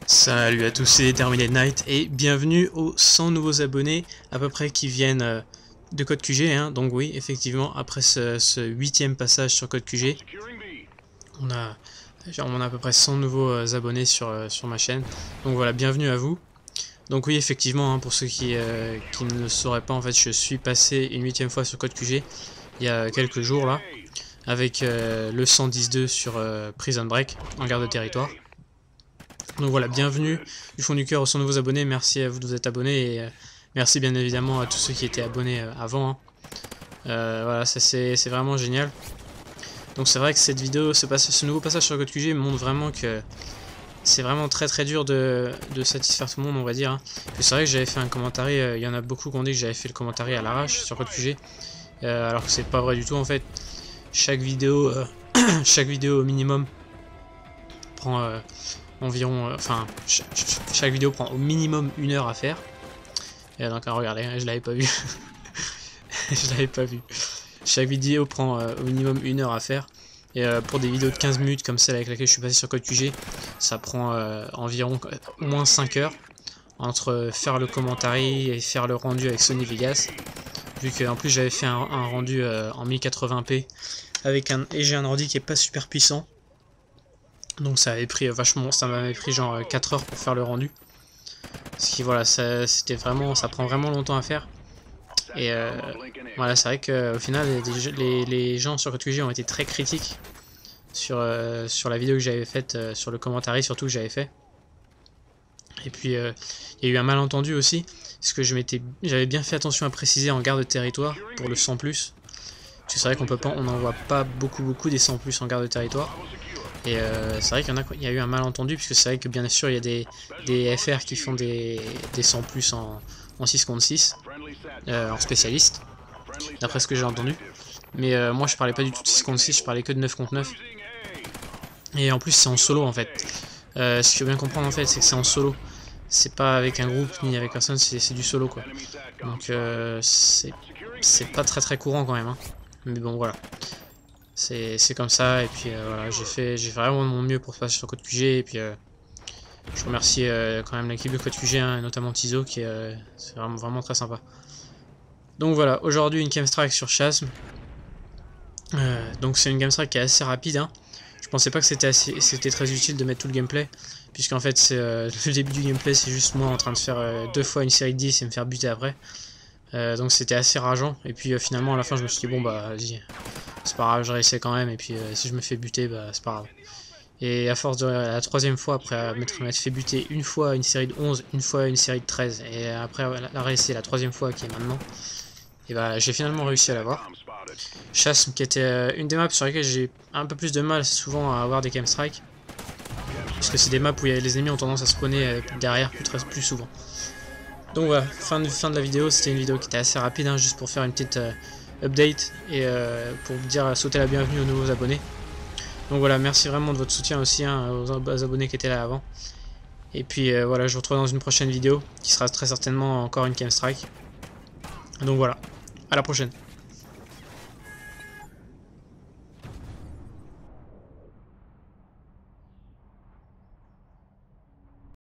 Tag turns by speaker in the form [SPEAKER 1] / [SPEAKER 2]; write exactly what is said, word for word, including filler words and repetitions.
[SPEAKER 1] Salut à tous, c'est Terminated Night et bienvenue aux cent nouveaux abonnés à peu près qui viennent euh, de Code Q G, hein. Donc oui, effectivement, après ce huitième passage sur Code Q G, on a, on a à peu près cent nouveaux euh, abonnés sur, euh, sur ma chaîne. Donc voilà, bienvenue à vous. Donc oui, effectivement, hein, pour ceux qui, euh, qui ne le sauraient pas, en fait, je suis passé une huitième fois sur Code Q G il y a quelques jours là, avec euh, le cent dix deux sur euh, Prison Break, en garde de territoire. Donc voilà, bienvenue du fond du cœur aux cent nouveaux abonnés, merci à vous de vous être abonnés et euh, merci bien évidemment à tous ceux qui étaient abonnés euh, avant. Hein. Euh, voilà, ça c'est vraiment génial. Donc c'est vrai que cette vidéo, ce, ce nouveau passage sur Code Q G montre vraiment que c'est vraiment très très dur de, de satisfaire tout le monde, on va dire. Hein. C'est vrai que j'avais fait un commentaire, il euh, y en a beaucoup qui ont dit que j'avais fait le commentaire à l'arrache sur Code Q G, euh, alors que c'est pas vrai du tout en fait. Chaque vidéo, euh, chaque vidéo au minimum prend... Euh, environ, euh, enfin, ch ch chaque vidéo prend au minimum une heure à faire. Et donc, regardez, je l'avais pas vu. je l'avais pas vu. Chaque vidéo prend euh, au minimum une heure à faire. Et euh, pour des vidéos de quinze minutes comme celle avec laquelle je suis passé sur Code Q G, ça prend euh, environ euh, au moins cinq heures entre faire le commentaire et faire le rendu avec Sony Vegas. Vu qu'en plus j'avais fait un, un rendu euh, en mille quatre-vingts p avec un et j'ai un ordi qui est pas super puissant. Donc ça avait pris vachement, ça m'avait pris genre quatre heures pour faire le rendu. Ce qui voilà, c'était vraiment, ça prend vraiment longtemps à faire. Et euh, voilà, c'est vrai qu'au final, les, les, les gens sur Code Q G ont été très critiques sur, euh, sur la vidéo que j'avais faite, euh, sur le commentaire surtout que j'avais fait. Et puis il euh, y a eu un malentendu aussi, parce que je m'étais, j'avais bien fait attention à préciser en garde de territoire pour le cent plus. Parce que c'est vrai qu'on peut pas, on n'en voit pas beaucoup beaucoup des cent plus en garde de territoire. Et euh, c'est vrai qu'il y en a, il y a eu un malentendu, puisque c'est vrai que bien sûr il y a des, des F R qui font des, des cent plus en, en six contre six, euh, en spécialiste, d'après ce que j'ai entendu. Mais euh, moi je parlais pas du tout de six contre six, je parlais que de neuf contre neuf. Et en plus c'est en solo en fait. Euh, ce qu'il faut bien comprendre en fait, c'est que c'est en solo. C'est pas avec un groupe ni avec personne, c'est du solo quoi. Donc euh, c'est pas très très courant quand même. Hein. Mais bon voilà. C'est comme ça, et puis euh, voilà, j'ai fait, j'ai vraiment de mon mieux pour passer sur Code Q G, et puis euh, je remercie euh, quand même l'équipe de Code Q G, hein, notamment Tizo, qui est euh, vraiment, vraiment très sympa. Donc voilà, aujourd'hui une game strike sur Chasm. Euh, donc c'est une game strike qui est assez rapide. Hein. Je pensais pas que c'était c'était très utile de mettre tout le gameplay, puisqu'en fait c'est euh, le début du gameplay, c'est juste moi en train de faire euh, deux fois une série de dix et me faire buter après. Euh, donc c'était assez rageant, et puis euh, finalement à la fin je me suis dit bon bah vas-y. C'est pas grave, je réessaie quand même, et puis euh, si je me fais buter, bah c'est pas grave. Et à force de la troisième fois, après m'être fait buter une fois une série de onze, une fois une série de treize, et après la réessayer la troisième fois qui est maintenant, et bah j'ai finalement réussi à l'avoir. Chasm qui était euh, une des maps sur lesquelles j'ai un peu plus de mal souvent à avoir des game strike, parce que c'est des maps où les ennemis ont tendance à spawner euh, derrière plus, très, plus souvent. Donc voilà, fin de, fin de la vidéo, c'était une vidéo qui était assez rapide, hein, juste pour faire une petite... Euh, update et euh, pour vous dire sauter la bienvenue aux nouveaux abonnés. Donc voilà, merci vraiment de votre soutien aussi, hein, aux abonnés qui étaient là avant. Et puis euh, voilà, je vous retrouve dans une prochaine vidéo qui sera très certainement encore une game strike. Donc voilà, à la prochaine.